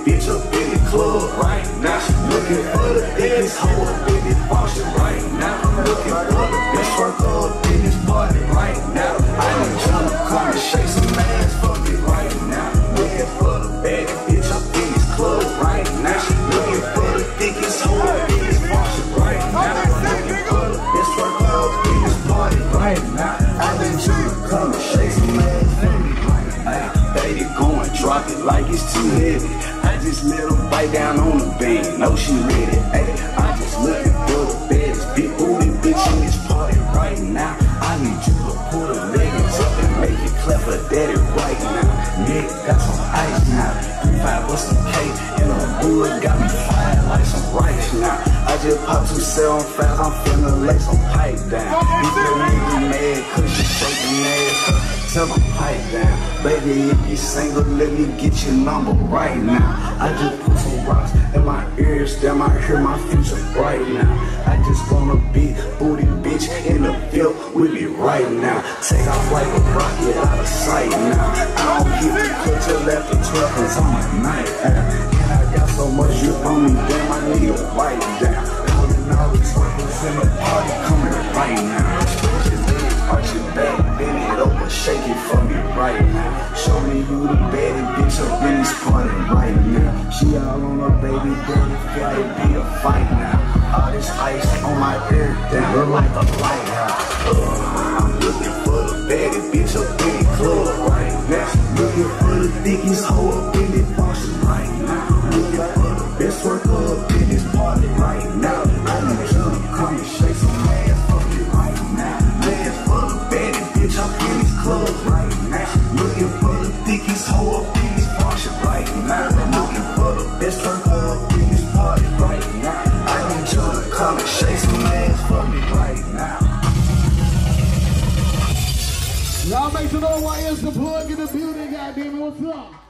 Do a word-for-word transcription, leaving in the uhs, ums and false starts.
bitch up in the club right now. She looking for the biggest hoe up in this function right now. Looking for the best work up in this party right now. I need you to come and shake some ass for me right now. Looking for the baddest bitch up in this club right now. She looking for the thickest hoe up in this function right now. Looking for the best work up in this party right now. I need you to come and shake some ass for me right now. Hey, baby, go and drop it like it's too heavy. I just let her bite down on the band. Know she ready. Hey, I just looking for the baddest big booty bitch in this party right now. I need you to pull the leggings up and make it clap for daddy right now. Nick got some ice now. Three five with some cake and the wood got me flying like some rice now. I just popped two seven fast. I'm finna lay some pipe down. If your nigga mad cause you shaking ass, tell him pipe down. Baby, if you single, let me get your number right now. I just put some rocks in my ears, damn, I hear my future right now. I just want a big booty bitch in the field with me right now. Take off like a rocket out of sight now. I don't give a cut till after twelve cause I'm a night out. And I got so much you on me, damn, I need a wipe down. Calling all the twerkers in the party coming right now. Arch your back, bend it over, shake it for me right now. Show me you the baddest bitch up in this party right now. She all on her baby daddy, feel it be a fight now. All this ice on my ear, that look like a lighthouse. Uh, I'm looking for the baddest bitch up in the club right now. Looking for the thickest hoe up in this function right now. Looking for the best worker up in this party right now. I need you to come and shake some ass for me right now. Up in this club right now. Looking for the thickest hoe up in this function right now. Looking for the best worker up in this party right now. I need you to come and shake some ass for me right now. Y'all make some noise. Y S the plug in the building, goddamn it, what's up?